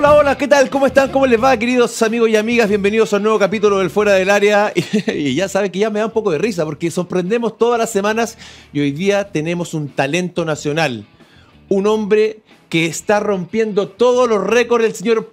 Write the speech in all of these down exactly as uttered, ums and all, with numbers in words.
Hola, hola, ¿qué tal? ¿Cómo están? ¿Cómo les va, queridos amigos y amigas? Bienvenidos a un nuevo capítulo del Fuera del Área. Y ya saben que ya me da un poco de risa porque sorprendemos todas las semanas y hoy día tenemos un talento nacional. Un hombre que está rompiendo todos los récords, el señor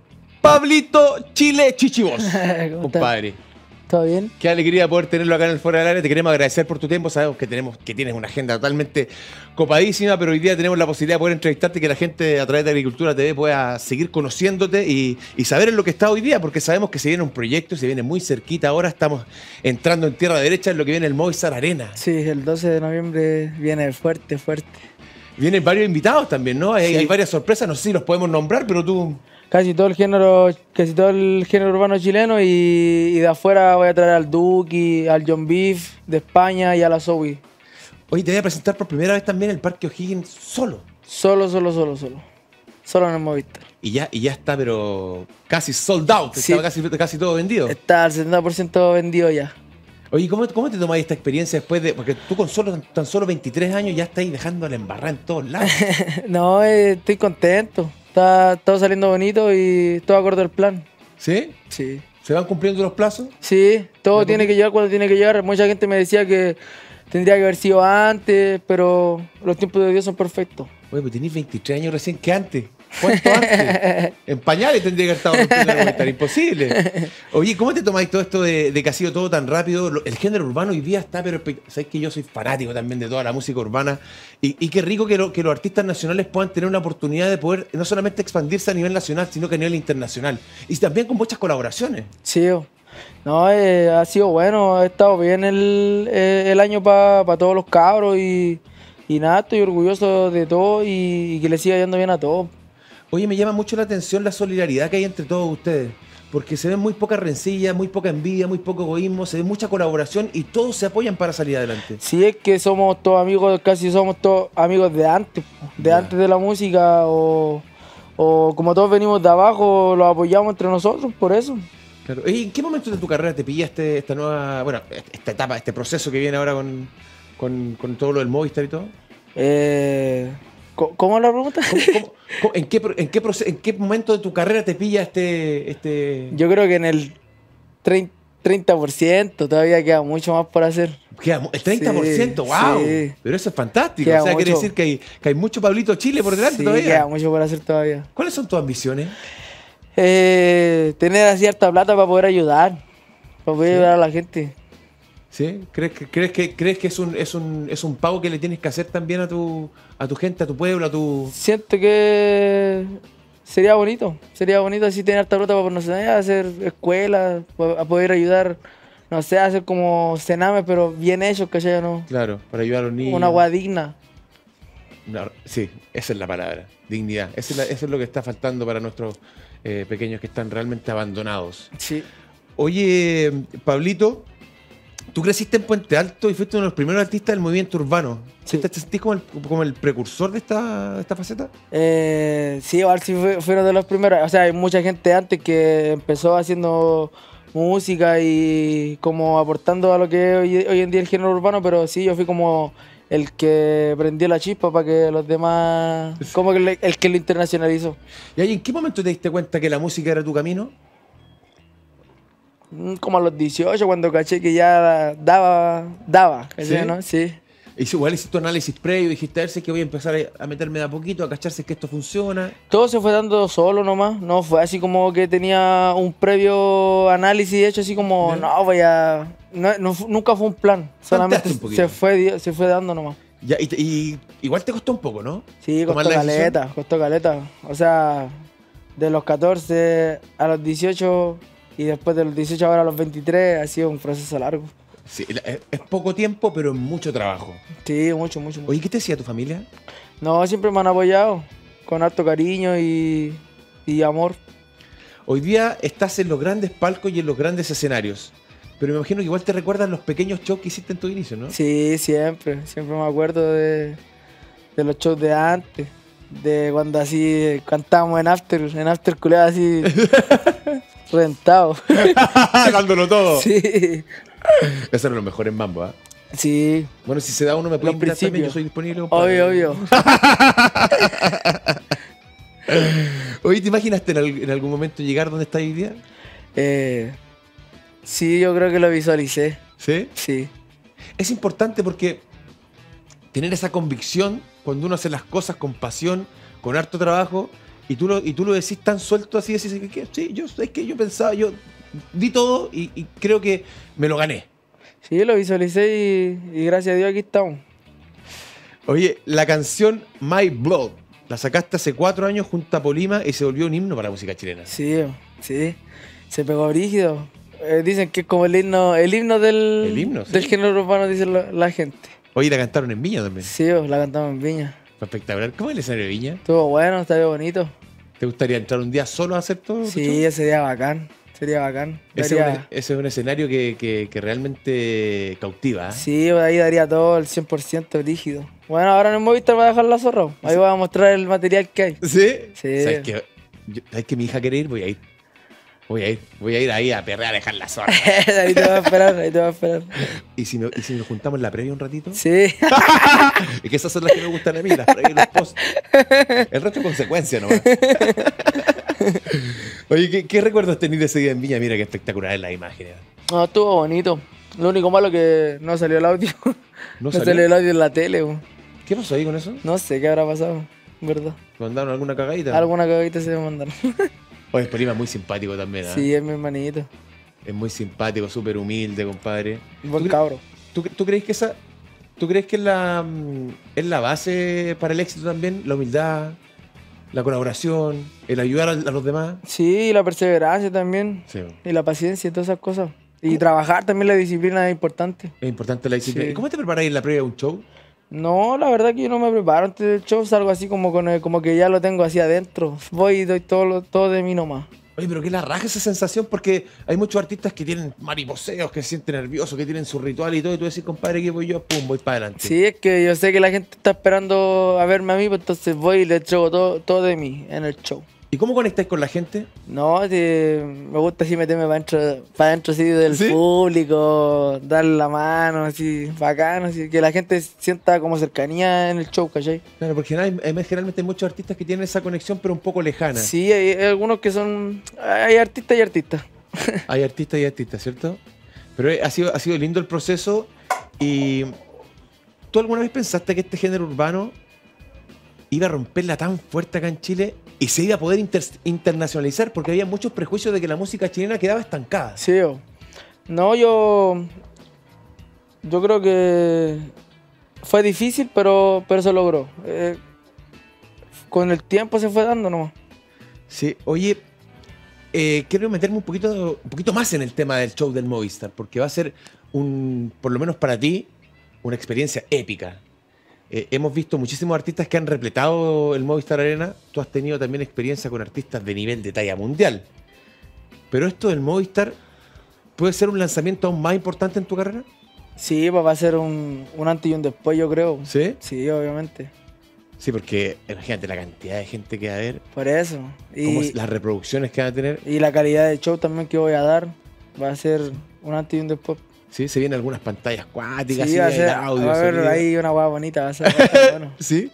Pablito Chile Chichibos. Compadre. ¿Todo bien? Qué alegría poder tenerlo acá en el Fuera del Área. Te queremos agradecer por tu tiempo. Sabemos que, tenemos, que tienes una agenda totalmente copadísima, pero hoy día tenemos la posibilidad de poder entrevistarte y que la gente a través de Agricultura T V pueda seguir conociéndote y, y saber en lo que está hoy día, porque sabemos que se viene un proyecto, se viene muy cerquita. Ahora estamos entrando en tierra derecha en lo que viene el Movistar Arena. Sí, el doce de noviembre viene fuerte, fuerte. Vienen varios invitados también, ¿no? Hay, Sí. hay varias sorpresas, no sé si los podemos nombrar, pero tú... Casi todo el género, casi todo el género urbano chileno y, y de afuera voy a traer al Duki, al John Beef, de España y a la Zoe. Hoy te voy a presentar por primera vez también el Parque O'Higgins solo. Solo, solo, solo, solo. Solo en el Movistar. Y ya, y ya está, pero casi sold out. Sí. Estaba casi, casi todo vendido. Está al setenta por ciento vendido ya. Oye, ¿cómo, ¿cómo te tomáis esta experiencia después de...? Porque tú con solo, tan solo veintitrés años ya estás dejando la embarrada en todos lados. No, eh, estoy contento. Está todo saliendo bonito y todo acorde al plan. ¿Sí? Sí. ¿Se van cumpliendo los plazos? Sí, todo ¿De tiene poquito? que llegar cuando tiene que llegar. Mucha gente me decía que tendría que haber sido antes, pero los tiempos de Dios son perfectos. Oye, pues tenés veintitrés años recién, ¿qué antes? ¿Cuánto antes? En pañales tendría que haber estado rompiendo la vuelta, era imposible. Oye, ¿cómo te tomáis todo esto de, de que ha sido todo tan rápido? Lo- El género urbano hoy día está, pero espe- sabes que yo soy fanático también de toda la música urbana y, y qué rico que, lo- que los artistas nacionales puedan tener una oportunidad de poder no solamente expandirse a nivel nacional, sino que a nivel internacional. Y también con muchas colaboraciones. Sí, oh. No, eh, ha sido bueno, ha estado bien el, eh, el año para todos los cabros y, y nada, estoy orgulloso de todo y, y que le siga yendo bien a todos. Oye, me llama mucho la atención la solidaridad que hay entre todos ustedes, porque se ven muy poca rencilla, muy poca envidia, muy poco egoísmo, se ve mucha colaboración y todos se apoyan para salir adelante. Sí, es que somos todos amigos, casi somos todos amigos de antes, po, de Ya. antes de la música o, o como todos venimos de abajo, los apoyamos entre nosotros, por eso. Claro. Oye, ¿en qué momento de tu carrera te pillaste esta nueva, bueno, esta etapa, este proceso que viene ahora con, con, con todo lo del Movistar y todo? Eh, ¿cómo, ¿Cómo es la pregunta? ¿Cómo- cómo- cómo- en, qué, pro- en, qué proce- ¿En qué momento de tu carrera te pilla este... este... Yo creo que en el treinta por ciento todavía queda mucho más por hacer. Queda mu- el treinta por ciento, Sí, wow. sí. Pero eso es fantástico. Queda o sea, quiere mucho. decir que hay, que hay mucho Pablito Chile por delante Sí, todavía. queda mucho por hacer todavía. ¿Cuáles son tus ambiciones? Eh, tener cierta plata para poder ayudar, para poder Sí. ayudar a la gente. ¿Sí? ¿Crees que, crees que, crees que es, un, es, un, es un pago que le tienes que hacer también a tu, a tu gente, a tu pueblo, a tu... Siento que sería bonito, sería bonito así tener harta plata para, no sé, hacer escuelas, pa- a poder ayudar, no sé, hacer como cenames, pero bien hechos, ¿cachai? ¿No? Claro, para ayudar a los niños. Una agua digna. No, sí, esa es la palabra, dignidad. Eso es, la- eso es lo que está faltando para nuestros eh, pequeños que están realmente abandonados. Sí. Oye, Pablito, tú creciste en Puente Alto y fuiste uno de los primeros artistas del movimiento urbano. Sí. ¿Te sentís como el, como el precursor de esta, de esta faceta? Eh, sí, igual sí fue- fueron de los primeros. O sea, hay mucha gente antes que empezó haciendo música y como aportando a lo que es hoy, hoy en día el género urbano, pero sí, yo fui como el que prendió la chispa para que los demás, como que le- el que lo internacionalizó. ¿Y ahí en qué momento te diste cuenta que la música era tu camino? Mm, Como a los dieciocho, cuando caché que ya daba, daba, ¿cachai, ¿Sí? no? Sí. Y si igual hiciste tu análisis previo, dijiste a ver si es que voy a empezar a a meterme de a poquito, a cacharse que esto funciona. Todo se fue dando solo nomás, no fue así como que tenía un previo análisis hecho así como, Ya. no, voy a... no- no fu- nunca fue un plan, solamente un poquito. se fue, di- se fue dando nomás. Ya, y, te- y igual te costó un poco, ¿no? Sí, Tomar costó la decisión. caleta, costó caleta. O sea, de los catorce a los dieciocho y después de los dieciocho ahora a los veintitrés ha sido un proceso largo. Sí, la- es, es poco tiempo, pero es mucho trabajo. Sí, mucho, mucho, mucho. Oye, ¿qué te decía tu familia? No, siempre me han apoyado con harto cariño y, y amor. Hoy día estás en los grandes palcos y en los grandes escenarios. Pero me imagino que igual te recuerdan los pequeños shows que hiciste en tu inicio, ¿no? Sí, siempre, siempre me acuerdo de, de los shows de antes, de cuando así cantábamos en after, en after culeado así rentado. Dándolo todo. Sí, Esos eran los mejores mambo, ¿ah? sí, Bueno, si se da uno me puede Los invitar también, yo principios. soy disponible. compadre. obvio, obvio. Oye, ¿te imaginaste en, al- en algún momento llegar donde estás hoy día? Eh, sí, yo creo que lo visualicé. ¿Sí? Sí. Es importante porque tener esa convicción cuando uno hace las cosas con pasión, con harto trabajo, y tú lo, y tú lo decís tan suelto así, decís que, que sí, yo, es que yo pensaba, yo di todo y, y creo que me lo gané. Sí, lo visualicé y, y gracias a Dios aquí estamos. Oye, la canción My Blood la sacaste hace cuatro años junto a Polima y se volvió un himno para la música chilena. Sí, sí. Se pegó brígido. Eh, dicen que es como el himno, el himno del, El himno, sí. del género urbano, dice la, la gente. Oye, la cantaron en Viña también. Sí, la cantamos en Viña. Fue espectacular. ¿Cómo es el escenario de Viña? Estuvo bueno, estaba bonito. ¿Te gustaría entrar un día solo a hacer todo? tu show? Sí, sería bacán. Sería bacán. Ese, es Daría- un, ese es un escenario que, que- que realmente cautiva. ¿eh? Sí, ahí daría todo el cien por ciento rígido. Bueno, ahora en el Movistar va a dejar la zorra. Ahí voy a mostrar el material que hay. ¿Sí? Sí. ¿Sabes que, yo- ¿Sabes que mi hija quiere ir? Voy a ir. Voy a ir. Voy a ir ahí a perrear, a dejar la zorra. Ahí te va a esperar, ahí te va a esperar. ¿Y si, me- y si nos juntamos en la previa un ratito? Sí. Es que esas son las que me gustan a mí, las previas y los posts. El resto es consecuencia nomás. Oye, ¿qué, qué recuerdos tenés de ese día en Viña? Mira qué espectacular es la imagen. No, estuvo bonito. Lo único malo que no salió el audio. ¿No No salió? salió el audio en la tele, weón. ¿Qué pasó ahí con eso? No sé qué habrá pasado, ¿verdad? ¿Mandaron alguna cagadita? Alguna cagadita se me mandaron. Oye, Polima es muy simpático también, ¿ah? Sí, es mi hermanito. Es muy simpático, súper humilde, compadre. Buen ¿Tú cre- cabro. ¿Tú, tú crees que esa, tú crees que es la, mm, es la base para el éxito también? La humildad, la colaboración, el ayudar a, a los demás. Sí, y la perseverancia también. Sí. Y la paciencia y todas esas cosas. Y trabajar también, la disciplina es importante. Es importante la disciplina. Sí. ¿Y cómo te preparas en la previa de un show? No, la verdad que yo no me preparo antes del show, salgo así como, con el- como que ya lo tengo así adentro. Voy y doy todo, lo- todo de mí nomás. Oye, pero qué la raja esa sensación, porque hay muchos artistas que tienen mariposeos, que se sienten nerviosos, que tienen su ritual y todo, y tú decís, compadre, aquí voy yo, pum, voy para adelante. Sí, es que yo sé que la gente está esperando a verme a mí, pues entonces voy y le entrego todo, todo de mí en el show. ¿Y cómo conectáis con la gente? No, sí, me gusta así meterme para adentro, para adentro así del ¿Sí? público, darle la mano, así, bacano, así, que la gente sienta como cercanía en el show, ¿cachai? Claro, porque hay, hay- generalmente hay muchos artistas que tienen esa conexión, pero un poco lejana. Sí, hay, hay algunos que son, hay artistas y artistas. Hay artistas y artistas, ¿cierto? Pero eh, ha sido, ha sido lindo el proceso. ¿Y tú alguna vez pensaste que este género urbano iba a romperla tan fuerte acá en Chile y se iba a poder inter- internacionalizar? Porque había muchos prejuicios de que la música chilena quedaba estancada. Sí, o- no, yo, yo creo que fue difícil, pero, pero se logró. Eh, con el tiempo se fue dando nomás. Sí, oye, eh, quiero meterme un poquito, un poquito más en el tema del show del Movistar, porque va a ser, un, por lo menos para ti, una experiencia épica. Eh, hemos visto muchísimos artistas que han repletado el Movistar Arena. Tú has tenido también experiencia con artistas de nivel de talla mundial. Pero esto del Movistar puede ser un lanzamiento aún más importante en tu carrera. Sí, pues va a ser un, un antes y un después, yo creo. ¿Sí? Sí, obviamente. Sí, porque imagínate la cantidad de gente que va a ver, Por eso. cómo Y, es- las reproducciones que van a tener. y la calidad de show también que voy a dar va a ser un antes y un después. Sí, se vienen algunas pantallas cuáticas, Sí, sí, va a, hay ser, audio, va a haber sonido. ahí una hueá bonita, va a ser, va a estar bueno. ¿Sí?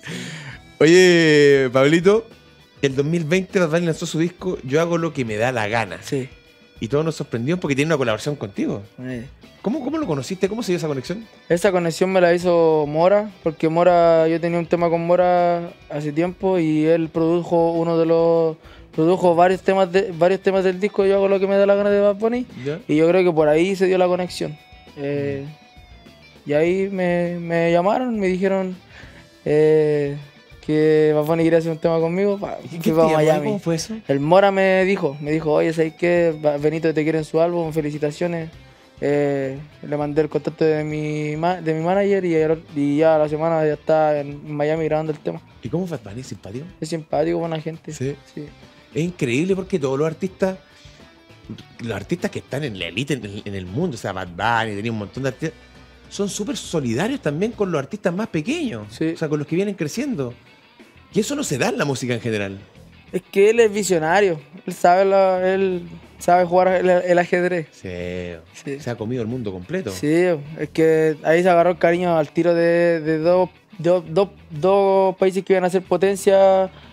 Oye, Pablito, el dos mil veinte Bad Bunny lanzó su disco Yo hago lo que me da la gana. Sí. Y todos nos sorprendieron porque tiene una colaboración contigo. eh. ¿Cómo, cómo lo conociste? ¿Cómo se dio esa conexión? Esa conexión me la hizo Mora, porque Mora, yo tenía un tema con Mora hace tiempo y él produjo uno de los, produjo varios temas de, varios temas del disco Yo hago lo que me da la gana de Bad Bunny, ¿Ya? y yo creo que por ahí se dio la conexión. Eh, y ahí me, me llamaron, me dijeron eh, que Bad Bunny quería hacer un tema conmigo, pa, ¿Y fui qué te pa' llamó? Miami. ¿Cómo fue eso? El Mora me dijo, me dijo, oye, ¿sabes qué? Va- Benito te quiere en su álbum, felicitaciones. Eh, le mandé el contacto de mi, ma- de mi manager y, el- y ya la semana ya está en Miami grabando el tema. ¿Y cómo fue Bad Bunny? ¿Simpático? Es simpático, buena gente. Sí. Sí. Es increíble porque todos los artistas, los artistas que están en la élite en, el- en el mundo, o sea, Bad Bunny, tenía un montón de artistas, son súper solidarios también con los artistas más pequeños, Sí. o sea, con los que vienen creciendo. Y eso no se da en la música en general. Es que él es visionario, él sabe, la- él sabe jugar el, el ajedrez. Sí, Sí. se ha comido el mundo completo. Sí, es que ahí se agarró el cariño al tiro de, de dos, de dos- dos países que iban a ser potencia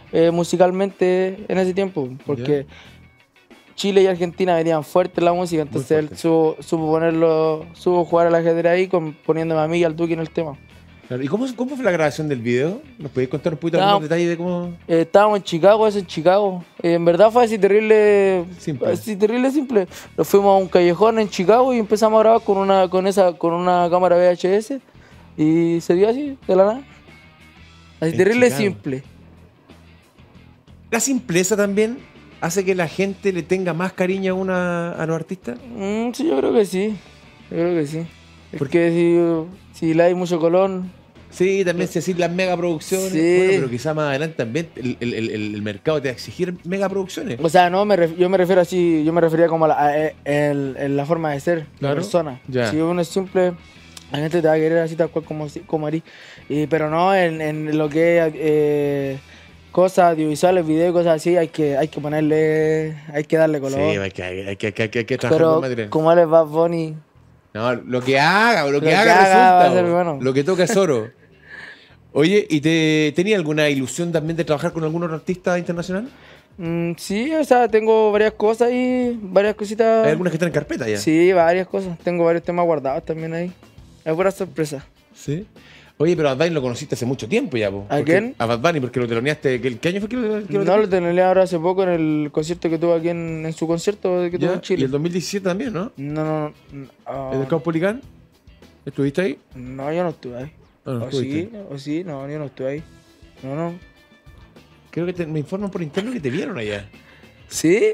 eh, musicalmente en ese tiempo, porque Chile y Argentina venían fuertes en la música, entonces él supo, supo ponerlo, supo jugar al ajedrez ahí con, poniéndome a mí y al Duque en el tema. Claro. ¿Y cómo, cómo fue la grabación del video? ¿Nos podéis contar un poquito No, algunos detalles de cómo...? Eh, estábamos en Chicago, eso en Chicago. Eh, en verdad fue así terrible Simple. Así terrible simple. Nos fuimos a un callejón en Chicago y empezamos a grabar con una, con esa, con una cámara V H S y se dio así, de la nada. Así En terrible Chicago. simple. ¿La simpleza también hace que la gente le tenga más cariño a, una, a los artistas? Mm, sí, yo creo que sí. Yo creo que sí. Porque si, si le hay mucho colón. Sí, también se decir las megaproducciones. Sí. Bueno, pero quizá más adelante también el, el, el, el mercado te va a exigir megaproducciones. O sea, no, me ref- yo me refiero así, yo me refería como a la, a- a- el- el- la forma de ser Claro. la persona. Ya. Si uno es simple, la gente te va a querer así tal cual como, como eres. Y, pero no, en, en lo que es eh, cosas audiovisuales, videos, cosas así, hay que, hay que ponerle, hay que darle color. Sí, hay que, hay que, hay que, hay que, hay que trabajar con pero material. como él es Bad Bunny, No, lo que haga, lo que, Lo que haga, haga resulta. va a ser bo. bueno. Lo que toca es oro. Oye, ¿y te tenía alguna ilusión también de trabajar con algún otro artista internacional? mm, sí, o sea, tengo varias cosas ahí, varias cositas. ¿Hay algunas que están en carpeta ya? Sí, varias cosas. Tengo varios temas guardados también ahí. Es pura sorpresa. ¿Sí? Oye, pero a Bad Bunny lo conociste hace mucho tiempo ya, po. ¿A Porque- quién? A Bad Bunny, porque lo teloneaste. ¿Qué, qué año fue que lo, que lo No, lo tenía ahora hace poco en el concierto que tuvo aquí en, en su concierto que tuvo Ya, en Chile. Y el dos mil diecisiete también, ¿no? No, no, no. ah, ¿En el Caupolicán? ¿Estuviste ahí? no, yo no estuve ahí. No, no o estuviste. sí, o sí, no, yo no estuve ahí. No, no. Creo que te- me informan por interno que te vieron allá. ¿Sí?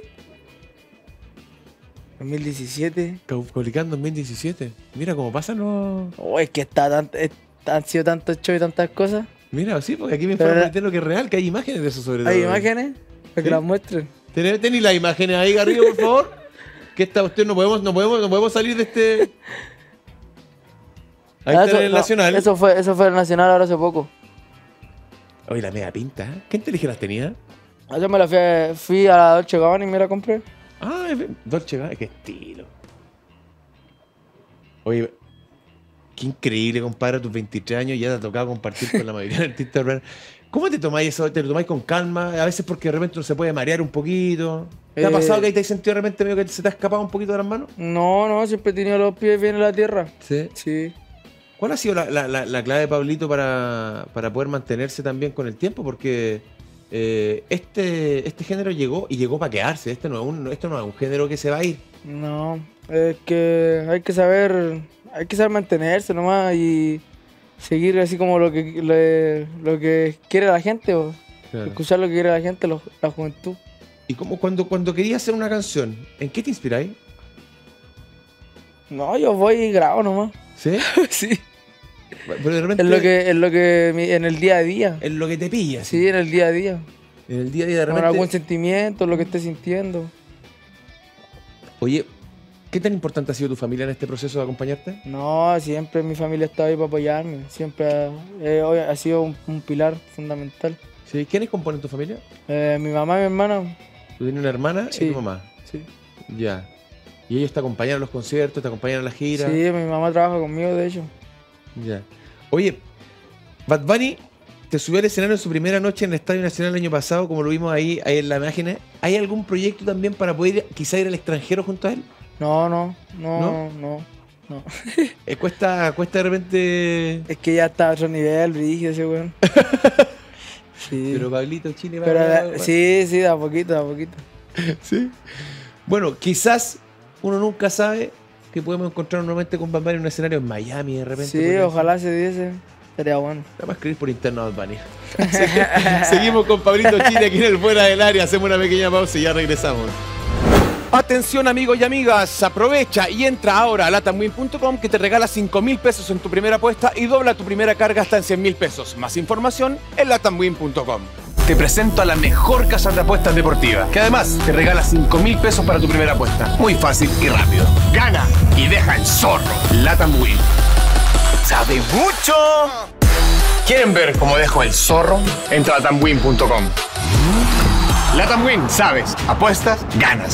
dos mil diecisiete. Caupolicán dos mil diecisiete. Mira cómo pasan los... Oh, es que está tan, es- han sido tantos shows y tantas cosas. Mira, sí, porque aquí me Pero informan por era- interno que es real, que hay imágenes de eso sobre todo. ¿Hay imágenes? Para que ¿Sí? las muestren. ¿Tenés, tenés las imágenes ahí, Garrido, por favor? Que esta usted no podemos, no podemos, no podemos salir de este... Ahí Ah, está eso- en el no, Nacional. Eso fue, eso fue el Nacional ahora hace poco. Oye, la mega pinta, ¿eh? ¿Qué inteligente las tenía? Ah, Yo me la fui a, fui a la Dolce Gabbana y me la compré. Ah, es- Dolce Gabbana, qué estilo. Oye, qué increíble, compadre, a tus veintitrés años ya te ha tocado compartir con la mayoría de artistas urbanos. ¿Cómo te tomáis eso? ¿Te lo tomáis con calma? A veces porque de repente uno se puede marear un poquito. ¿Te ha Eh, pasado que ahí te has sentido de repente medio que se te ha escapado un poquito de las manos? No, no, siempre he tenido los pies bien en la tierra. Sí. Sí. ¿Cuál ha sido la, la- la- la clave, Pablito, para, para poder mantenerse también con el tiempo? Porque eh, este, este género llegó y llegó para quedarse. Este no, es un, esto no es un género que se va a ir. No, es que hay que saber, hay que saber mantenerse nomás y seguir así como lo que le- lo que quiere la gente, o Claro. escuchar lo que quiere la gente, lo- la juventud. Y como cuando, cuando querías hacer una canción, ¿en qué te inspiráis? No, yo voy y grabo nomás. ¿Sí? Sí. Pero de repente Es lo que, es lo que mi- en el día a día. es lo que te pilla. Sí, en el día a día. En el día a día de Con repente. algún sentimiento, lo que esté sintiendo. Oye, ¿qué tan importante ha sido tu familia en este proceso de acompañarte? No, siempre mi familia está ahí para apoyarme. Siempre ha, eh, hoy ha sido un, un pilar fundamental. ¿Sí? ¿Quiénes componen tu familia? Eh, mi mamá y mi hermana. Tú tienes una hermana Sí. y tu mamá. Sí. Ya. Y ellos te acompañan a los conciertos, te acompañan a la gira. Sí, mi mamá trabaja conmigo, de hecho. Ya. Oye, Bad Bunny te subió al escenario en su primera noche en el Estadio Nacional el año pasado, como lo vimos ahí, ahí en la imagen. ¿Hay algún proyecto también para poder ir- quizá ir al extranjero junto a él? No, no, no, ¿No? no, no. Eh, cuesta, cuesta de repente. Es que ya está a otro nivel, brígido ese weón. Sí. Pero Pablito Chile va Pero, a- da- sí, sí, da a poquito, da a poquito. Sí. Bueno, quizás uno nunca sabe que podemos encontrarnos nuevamente con Bad Bunny en un escenario en Miami de repente. Sí, podría ser. ojalá se diese. Sería bueno. Nada más escribir por interno a Bad Bunny. Seguimos con Pablito Chile aquí en el Fuera del Área. Hacemos una pequeña pausa y ya regresamos. Atención amigos y amigas, aprovecha y entra ahora a latamwin punto com que te regala cinco mil pesos en tu primera apuesta y dobla tu primera carga hasta en cien mil pesos. Más información en latamwin punto com. Te presento a la mejor casa de apuestas deportiva, que además te regala cinco mil pesos para tu primera apuesta. Muy fácil y rápido. Gana y deja el zorro. LatamWin. ¡Sabe mucho! ¿Quieren ver cómo dejo el zorro? Entra a latamwin punto com. LatamWin, sabes, apuestas, ganas.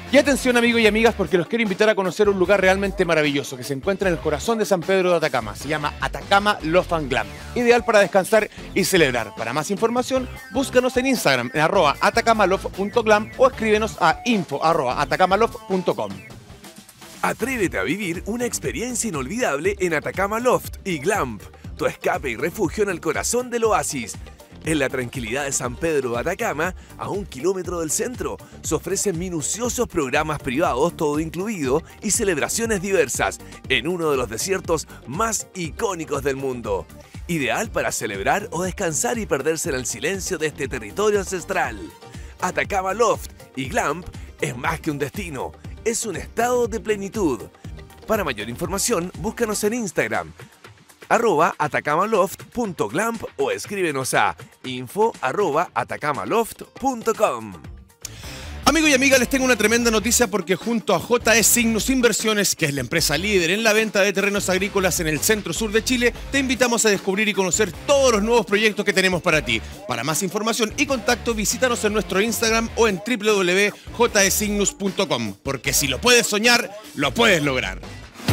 Y atención amigos y amigas, porque los quiero invitar a conocer un lugar realmente maravilloso que se encuentra en el corazón de San Pedro de Atacama. Se llama Atacama Loft and Glam. Ideal para descansar y celebrar. Para más información, búscanos en Instagram en arroba atacamaloft punto glam o escríbenos a info arroba atacamaloft punto com. Atrévete a vivir una experiencia inolvidable en Atacama Loft y Glamp, tu escape y refugio en el corazón del oasis. En la tranquilidad de San Pedro de Atacama, a un kilómetro del centro, se ofrecen minuciosos programas privados, todo incluido, y celebraciones diversas en uno de los desiertos más icónicos del mundo. Ideal para celebrar o descansar y perderse en el silencio de este territorio ancestral. Atacama Loft y Glamp es más que un destino, es un estado de plenitud. Para mayor información, búscanos en Instagram, arroba atacamaloft punto glamp o escríbenos a info arroba atacamaloft punto com. Amigos y amigas, les tengo una tremenda noticia porque junto a J E Signus Inversiones, que es la empresa líder en la venta de terrenos agrícolas en el centro sur de Chile, te invitamos a descubrir y conocer todos los nuevos proyectos que tenemos para ti. Para más información y contacto, visítanos en nuestro Instagram o en w w w punto j e signus punto com, porque si lo puedes soñar, lo puedes lograr.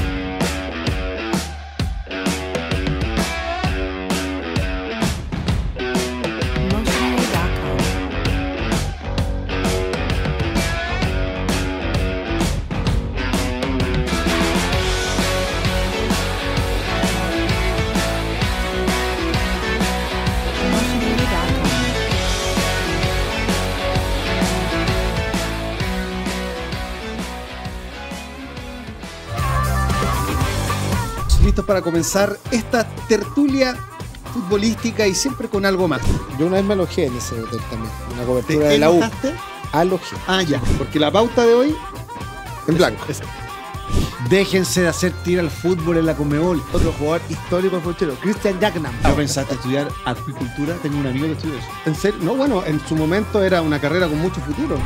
Listos para comenzar esta tertulia futbolística y siempre con algo más. Yo una vez me alojé en ese hotel también, una cobertura ¿De de la U. alojaste? Alojé. Ah, ya, porque la pauta de hoy En blanco. es, déjense de hacer tira al fútbol en la Conmebol. Otro jugador histórico futbolero, Christian Jacknam. ¿No pensaste estudiar acuicultura? Tengo un amigo que estudió eso. ¿En serio? No, bueno, en su momento era una carrera con mucho futuro.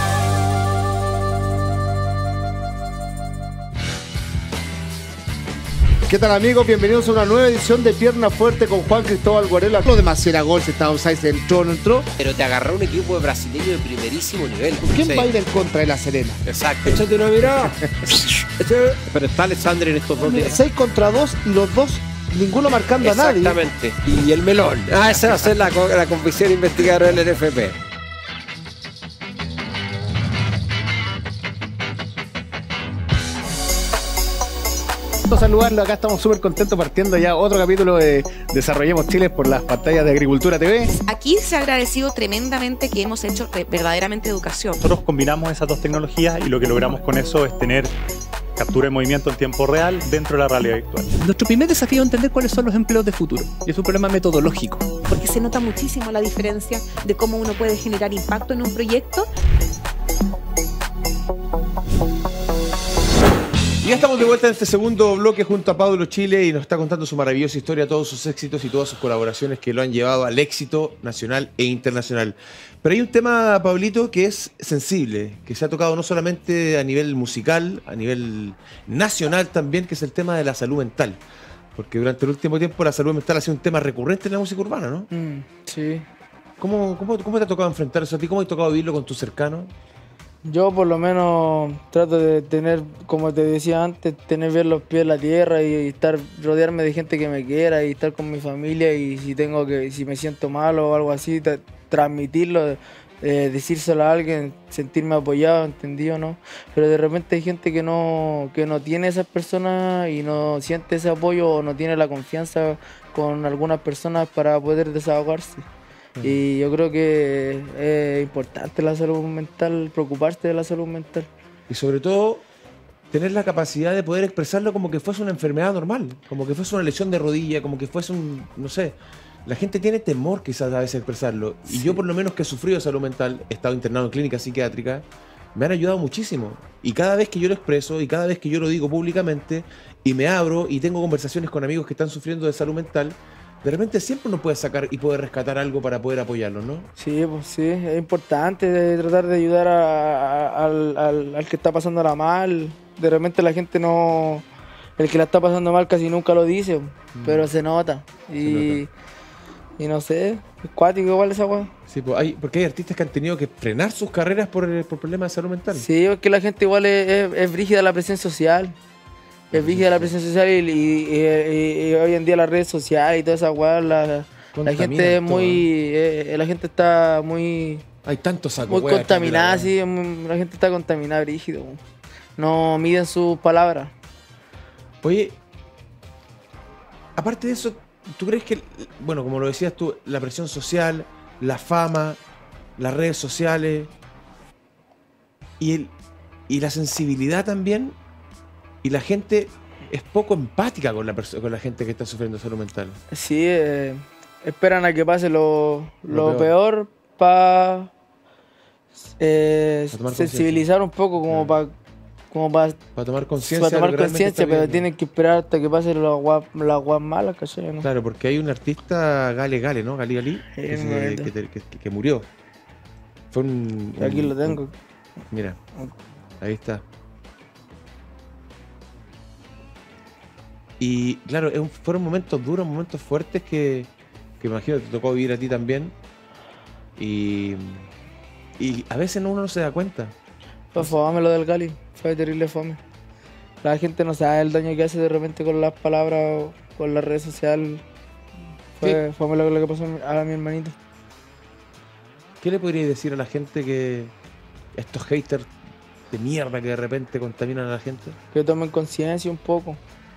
¿Qué tal amigos? Bienvenidos a una nueva edición de Pierna Fuerte con Juan Cristóbal Guarela. Lo demás era gol, si estaba offside, entró o no entró. Pero te agarró un equipo de brasileño de primerísimo nivel. ¿Quién Sí. va a ir en contra de La Serena? Exacto. Échate una mirada. Pero está Alexander en estos dos días. seis contra dos y los dos, ninguno marcando a nadie. Exactamente. Y el melón. Ah, esa va a ser la, co- la comisión investigadora del N F P. Saludarlo, acá estamos súper contentos partiendo ya otro capítulo de Desarrollemos Chile por las pantallas de Agricultura T V. Aquí se ha agradecido tremendamente que hemos hecho re- verdaderamente educación. Nosotros combinamos esas dos tecnologías y lo que logramos con eso es tener captura de movimiento en tiempo real dentro de la realidad virtual. Nuestro primer desafío es entender cuáles son los empleos de futuro. Y es un problema metodológico. Porque se nota muchísimo la diferencia de cómo uno puede generar impacto en un proyecto. Y ya estamos de vuelta en este segundo bloque junto a Pablo Chile y nos está contando su maravillosa historia, todos sus éxitos y todas sus colaboraciones que lo han llevado al éxito nacional e internacional. Pero hay un tema, Pablito, que es sensible, que se ha tocado no solamente a nivel musical, a nivel nacional también, que es el tema de la salud mental. Porque durante el último tiempo la salud mental ha sido un tema recurrente en la música urbana, ¿no? Mm, sí. ¿Cómo, cómo, cómo te ha tocado enfrentar eso a ti? ¿Cómo te ha tocado vivirlo con tus cercanos? Yo por lo menos trato de tener, como te decía antes, tener bien los pies en la tierra y, y estar, rodearme de gente que me quiera y estar con mi familia y si tengo que, si me siento mal o algo así, tra- transmitirlo, eh, decírselo a alguien, sentirme apoyado, entendido, ¿no? Pero de repente hay gente que no, que no tiene esas personas y no siente ese apoyo o no tiene la confianza con algunas personas para poder desahogarse. Y yo creo que es importante la salud mental, preocuparse de la salud mental. Y sobre todo, tener la capacidad de poder expresarlo como que fuese una enfermedad normal, como que fuese una lesión de rodilla, como que fuese un, no sé. La gente tiene temor quizás a veces expresarlo. Y Sí. yo por lo menos que he sufrido de salud mental, he estado internado en clínica psiquiátrica, me han ayudado muchísimo. Y cada vez que yo lo expreso y cada vez que yo lo digo públicamente y me abro y tengo conversaciones con amigos que están sufriendo de salud mental, de repente siempre uno puede sacar y puede rescatar algo para poder apoyarlo, ¿no? Sí, pues sí, es importante de tratar de ayudar a- a- al, al- al que está pasándola mal. De repente la gente no... El que la está pasando mal casi nunca lo dice, pero se nota. Y, Y no sé, es cuático igual esa weá. Sí, pues hay, porque hay artistas que han tenido que frenar sus carreras por, el- por problemas de salud mental. Sí, porque la gente igual es, es, es brígida la presión social. Es brígida la presión social y, y- y- y hoy en día las redes sociales y toda esa weá, la, la Contaminan gente es todo. muy. eh, la gente está muy. Hay tantos sacos Muy hueá contaminada, que la- sí. muy- La gente está contaminada, brígido. weón. No miden sus palabras. Oye, aparte de eso, ¿tú crees que, bueno, como lo decías tú, la presión social, la fama, las redes sociales y, el, y la sensibilidad también, y la gente es poco empática con la, perso- con la gente que está sufriendo salud mental? Sí, eh, esperan a que pase lo, Lo lo peor para Pa tomar sensibilizar un poco, como para como para Para tomar conciencia. de tomar lo que realmente conciencia, está pero viviendo. tienen que esperar hasta que pasen las guas las guas malas, ¿cachai? ¿No? Claro, porque hay un artista, Gale Gale, ¿no? Gali Gali, que, Sí, se- bonito. que te- que- que murió. Fue un... Aquí un- lo tengo. un- mira, ahí está. Y claro, es un- fueron momentos duros, momentos fuertes que, que me imagino que te tocó vivir a ti también. Y, y a veces uno no se da cuenta. Fue fome lo del Gali, fue terrible fome. La gente no sabe el daño que hace de repente con las palabras o con las redes sociales. Fue fome lo, lo que pasó a mi hermanito. ¿Qué le podrías decir a la gente que estos haters de mierda que de repente contaminan a la gente? Que tomen conciencia un poco.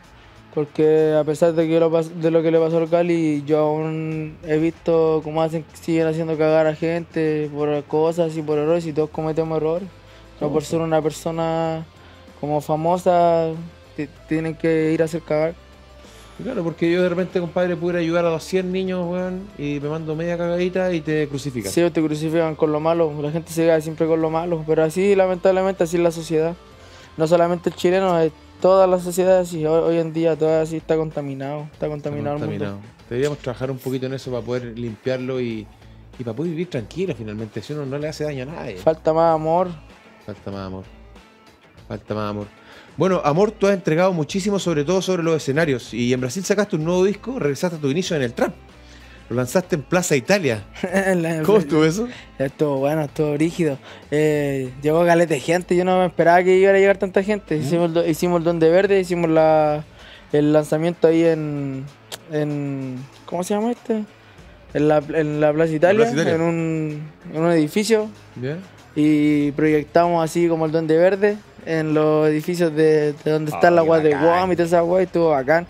Porque a pesar de, que lo, pas- de lo que le pasó al Gali, yo aún he visto cómo hacen, siguen haciendo cagar a gente por cosas y por errores, y todos cometemos errores. No por ser una persona como famosa, ti- tienen que ir a hacer cagar. Claro, porque yo de repente, compadre, pudiera ayudar a los cien niños, weón, y me mando media cagadita y te crucifican. Sí, te crucifican con lo malo, la gente se queda siempre con lo malo, pero así, lamentablemente, así es la sociedad. No solamente el chileno, es toda la sociedad así. Hoy, hoy en día todo así está contaminado, está contaminado, Está el mundo. contaminado. Deberíamos trabajar un poquito en eso para poder limpiarlo y, y para poder vivir tranquilo finalmente, si uno no le hace daño a nadie. Falta más amor. Falta más amor. Falta más amor. Bueno, amor, tú has entregado muchísimo, sobre todo sobre los escenarios. Y en Brasil sacaste un nuevo disco, regresaste a tu inicio en el trap. Lo lanzaste en Plaza Italia. ¿Cómo estuvo eso? Estuvo bueno, estuvo rígido. Eh, llegó caleta de gente, yo no me esperaba que iba a llegar tanta gente. Hicimos, el do- hicimos el Donde Verde, hicimos la, el lanzamiento ahí en, en. ¿Cómo se llama este? En la, en la Plaza Italia, Plaza Italia. En, un, en un edificio. ¿Ya? Y proyectamos así como el Donde Verde en los edificios de, de donde está Oh, la qué agua de bacán. Guam y toda esa agua, y estuvo bacán.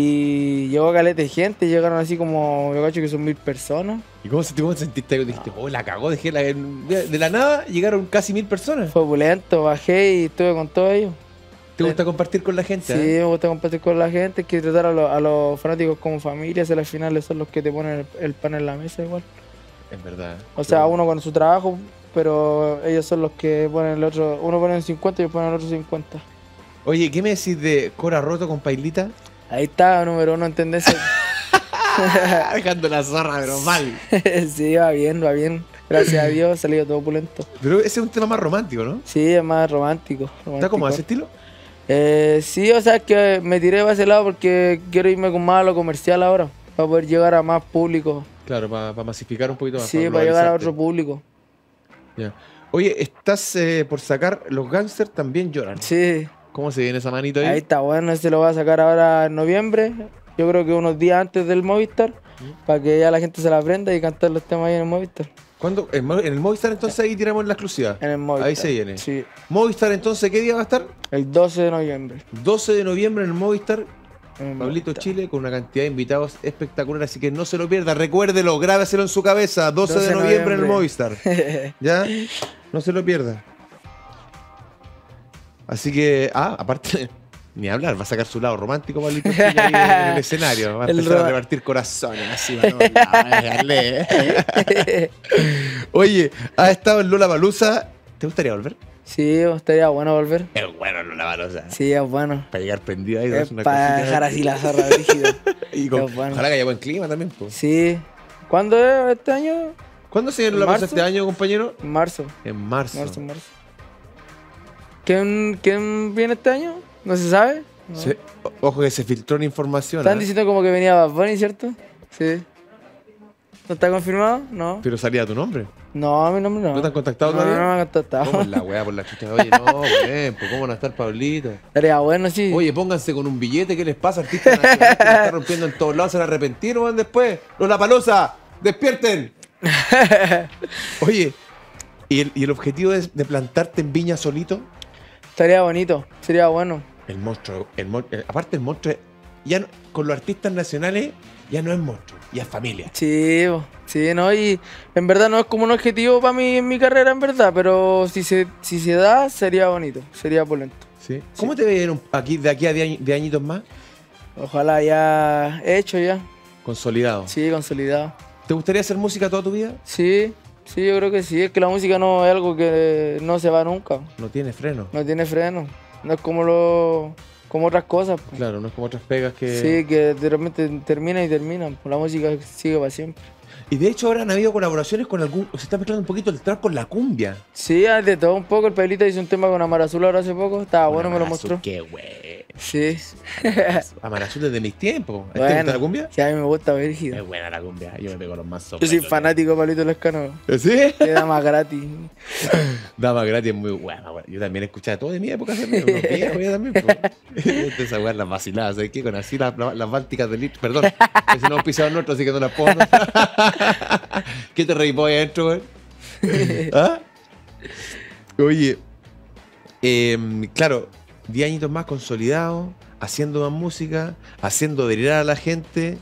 Y llegó caleta de gente, llegaron así como, yo cacho que son mil personas. ¿Y cómo, se- cómo te sentiste? Dijiste, oh, la cagó, dejé la... De, de la nada llegaron casi mil personas. Fue opulento, bajé y estuve con todos ellos. ¿Te gusta compartir con la gente? Sí, eh? me gusta compartir con la gente, hay que tratar a, los- a los fanáticos como familias, al final son los que te ponen el, el pan en la mesa igual. Es verdad. O sea, uno con su trabajo, pero ellos son los que ponen el otro, uno pone el cincuenta y ellos ponen el otro cincuenta. Oye, ¿qué me decís de Cora Roto con Pailita? Ahí está, número uno en tendencia. Dejando la zorra, pero mal. Sí, va bien, va bien. Gracias a Dios, salió todo opulento. Pero ese es un tema más romántico, ¿no? Sí, es más romántico. ¿Está como romántico. de ese estilo? Eh, sí, o sea, es que me tiré para ese lado porque quiero irme con más a lo comercial ahora, para poder llegar a más público. Claro, para masificar un poquito más. Sí, para llegar a globalizarte. otro público. Ya. Oye, estás eh, por sacar Los Gangsters También Lloran. Sí. ¿Cómo se viene esa manito ahí? Ahí está bueno, ese lo voy a sacar ahora en noviembre. Yo creo que unos días antes del Movistar, para que ya la gente se la aprenda y cantar los temas ahí en el Movistar. ¿Cuándo? ¿En, Mo- en el Movistar entonces ahí tiramos la exclusiva? En el Movistar. Ahí se viene. Sí. Movistar entonces, ¿qué día va a estar? El doce de noviembre. doce de noviembre en el Movistar. En el Pablito Movistar. Chile con una cantidad de invitados espectacular, así que no se lo pierda. Recuérdelo, grábeselo en su cabeza. doce de noviembre en el Movistar. ¿Ya? No se lo pierda. Así que, ah, aparte, ni hablar, va a sacar su lado romántico, Pablito Chile, ahí en el escenario. Va a El empezar a ro- repartir corazones así, mano, darle. Oye, ha estado en Lollapalooza. ¿Te gustaría volver? Sí, estaría bueno volver. Es bueno Lollapalooza. Sí, es bueno. Para llegar prendido ahí. Es darse una para cosita. dejar así la zorra rígida. Y con- Es bueno. Ojalá que haya buen clima también, pues. Sí. ¿Cuándo es este año? ¿Cuándo se viene ¿En Lollapalooza marzo? este año, compañero? En marzo. En marzo. Marzo, marzo. ¿Quién, ¿Quién viene este año? ¿No se sabe? No. Se- o- ojo que se filtró una información. Están ¿ah? diciendo como que venía Bad Bunny, ¿cierto? Sí. ¿No está confirmado? No. Pero salía tu nombre. No, mi nombre no. ¿No te han contactado no, todavía? No, no me han contactado. ¿Cómo es la weá por la chucha? Oye, no, weón, pues ¿cómo no estar Pablito? Estaría bueno, sí. Oye, pónganse con un billete, ¿qué les pasa? Artistas nacionales que se están rompiendo en todos lados, se van a arrepentir, weón, después. ¡Los La Palosa! ¡Despierten! Oye, ¿y el, y el objetivo de, de plantarte en Viña solito? Estaría bonito, sería bueno. El monstruo, el mon- eh, aparte el monstruo, ya no- con los artistas nacionales ya no es monstruo, ya es familia. Sí, bo, sí, no, y en verdad no es como un objetivo para mí en mi carrera, en verdad, pero si se, si se da, sería bonito, sería polento. ¿Sí? ¿Cómo te ven aquí, de aquí a diez añitos más? Ojalá ya hecho ya. Consolidado. Sí, consolidado. ¿Te gustaría hacer música toda tu vida? Sí, sí, yo creo que sí, es que la música no es algo que no se va nunca, No tiene freno. no tiene freno, no es como lo... como otras cosas. Pues. Claro, no es como otras pegas que... Sí, que de repente termina y terminan. Pues la música sigue para siempre. Y de hecho ahora han habido colaboraciones con algún... Se está mezclando un poquito el trap con la cumbia. Sí, hay de todo un poco. El Pablito hizo un tema con Amar Azul ahora hace poco. Estaba bueno, me lo mostró. Qué güey. Sí. Amar Azul desde mis tiempos. ¿A ti Bueno, te gusta la cumbia? Sí, a mí me gusta Brígido. Es buena la cumbia. Yo me pego los más Yo soplos. soy fanático de Pablito Lescano. ¿Sí? Queda más gratis. Dama gratis es muy buena. Bueno, yo también escuchaba todo de mi época. Unos viejos ya también. Pues. Esa weá, las vaciladas. ¿Sabes qué? Con así las, las bálticas de litro. Perdón. Que si no hemos pisado nuestro, así que no las puedo. ¿Qué te reí por ahí adentro, güey? ¿Ah? Oye, eh, claro, diez añitos más consolidados, haciendo más música, haciendo delirar a la gente.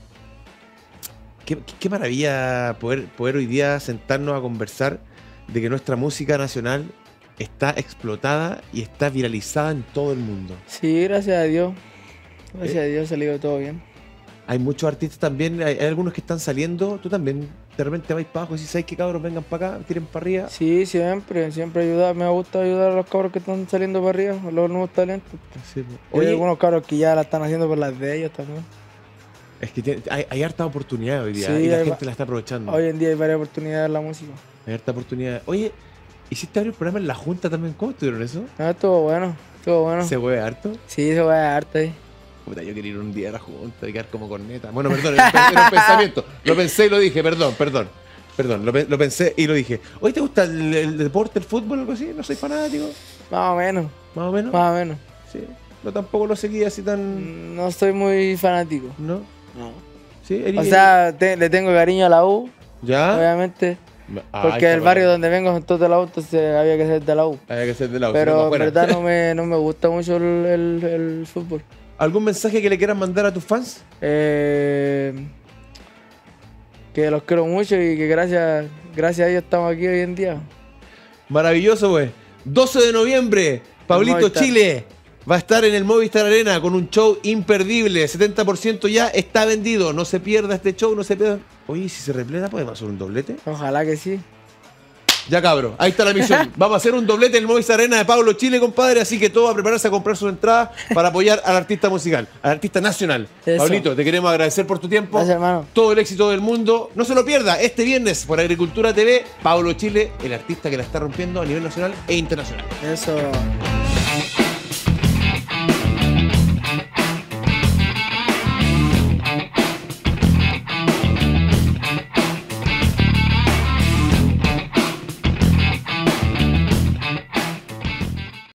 Qué, qué- qué maravilla poder, poder hoy día sentarnos a conversar de que nuestra música nacional está explotada y está viralizada en todo el mundo. Sí, gracias a Dios. Gracias ¿Eh? a Dios ha salido todo bien. Hay muchos artistas también, hay, hay algunos que están saliendo, tú también de repente vais para abajo y si sabes que cabros vengan para acá, tiren para arriba. Sí, siempre, siempre ayudar. Me gusta ayudar a los cabros que están saliendo para arriba, a los nuevos talentos. Sí, pues. Hay Oye, algunos cabros que ya la están haciendo por las de ellos también. es que tiene- hay, hay harta oportunidad hoy día Sí, y la hay gente va- la está aprovechando. Hoy en día hay varias oportunidades en la música. Hay harta oportunidad. Oye, ¿hiciste abrir el programa en la Junta también? ¿Cómo estuvieron eso? No, estuvo bueno, estuvo bueno. ¿Se mueve harto? Sí, se va a harta ahí. Puta, yo quería ir un día a la Junta y quedar como corneta. Bueno, perdón, era un, era un pensamiento. Lo pensé y lo dije, perdón, perdón. Perdón, lo, pe- lo pensé y lo dije. Oye, ¿te gusta el, el deporte, el fútbol o algo así? No soy fanático. Más o menos, Más o menos. más o menos. Sí. No tampoco lo seguía así tan. No soy muy fanático. ¿No? No. Sí, O eres- sea, te- le tengo cariño a la U, ¿Ya? obviamente. Ay, Porque qué el barrio bueno. donde vengo son todos de la U, entonces había que ser de la U. Había que ser de lado. Pero en afuera. verdad no me, no me gusta mucho el, el- el fútbol. ¿Algún mensaje que le quieras mandar a tus fans? Eh, que los quiero mucho y que gracias, gracias a ellos estamos aquí hoy en día. Maravilloso, güey. doce de noviembre, Pablito Movistar. Chile va a estar en el Movistar Arena con un show imperdible. setenta por ciento ya está vendido. No se pierda este show, no se pierda. Oye, si se repleta, ¿podemos hacer un doblete? Ojalá que sí. Ya, cabro, ahí está la misión. Vamos a hacer un doblete en el Movistar Arena de Pablo Chile, compadre. Así que todos a prepararse a comprar sus entradas para apoyar al artista musical, al artista nacional. Eso. Pablito, te queremos agradecer por tu tiempo. Gracias, hermano. Todo el éxito del mundo. No se lo pierda este viernes por Agricultura T V. Pablo Chile, el artista que la está rompiendo a nivel nacional e internacional. Eso.